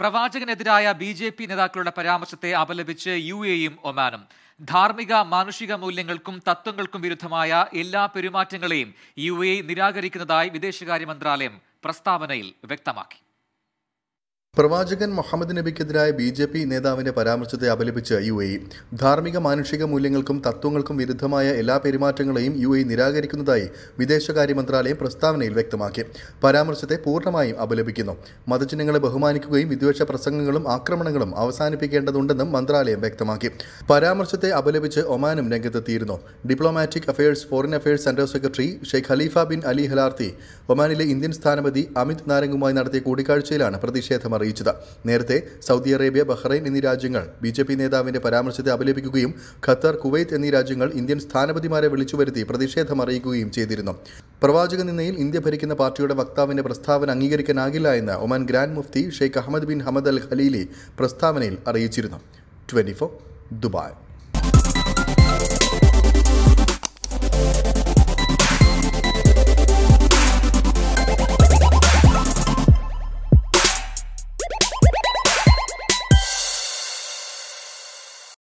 പ്രവാചകനെതിരായ BJP. നേതാക്കളുടെ പരാമർശത്തെ അപലപിച്ച് യു.എയും ഒമാനും. ധാർമ്മിക മാനുഷിക മൂല്യങ്ങൾക്കും തത്വങ്ങൾക്കും വിരുദ്ധമായ എല്ലാ പെരുമാറ്റങ്ങളെയും യു.എ നിരാകരിക്കുന്നതായി വിദേശകാര്യ മന്ത്രാലയം പ്രസ്താവനയിൽ വ്യക്തമാക്കി. പ്രവാചകൻ മുഹമ്മദ് നബിക്കെതിരായ ബി.ജെ.പി. നേതാവിന്റെ പരാമർശത്തെ അപലപിച്ച് യു.എ. ധാർമ്മിക മാനുഷിക മൂല്യങ്ങൾക്കും തത്വങ്ങൾക്കും വിരുദ്ധമായ എല്ലാ പെരുമാറ്റങ്ങളെയും യു.എ നിരാകരിക്കുന്നതായി വിദേശകാര്യ മന്ത്രാലയം പ്രസ്താവനയിൽ വ്യക്തമാക്കി. പരാമർശത്തെ പൂർണ്ണമായും അപലപിക്കുന്നു. മതചിഹ്നങ്ങളെ ബഹുമാനിക്കുകയും വിദ്വേഷ പ്രസംഗങ്ങളും ആക്രമണങ്ങളും അവസാനിപ്പിക്കേണ്ടതുണ്ടെന്നും മന്ത്രാലയം വ്യക്തമാക്കി. പരാമർശത്തെ അപലപിച്ച് ഒമാനും രംഗത്തെത്തിയിരുന്നു. Diplomatic affairs foreign affairs centre secretary Sheikh Khalifa bin Ali ഹലാർത്തി ഒമാനിലെ ഇന്ത്യൻ സ്ഥാനപതി അമിത് നാരംഗുമായി നടത്തിയ കൂടിക്കാഴ്ചയിലാണ് പ്രതിഷേധം അറിയിച്ചത്. നേരത്തെ സൗദി അറേബ്യ, ബഹ്റൈൻ എന്നീ രാജ്യങ്ങൾ ബി.ജെ.പി. നേതാവിന്റെ പരാമർശത്തെ അപലപിക്കുകയും ഖത്തർ, കുവൈത്ത് എന്നീ രാജ്യങ്ങൾ ഇന്ത്യൻ സ്ഥാനപതിമാരെ വിളിച്ചുവരുത്തി പ്രതിഷേധം അറിയിക്കുകയും ചെയ്തിരുന്നു. പ്രവാചക നിന്ദയിൽ ഇന്ത്യ ഭരിക്കുന്ന പാർട്ടിയുടെ വക്താവിന്റെ പ്രസ്താവന അംഗീകരിക്കാനാകില്ല എന്ന് Oman Grand Mufti Sheikh Ahmed bin Hamad al Khalili പ്രസ്താവനയിൽ അറിയിച്ചിരുന്നു. 24 ദുബായ്.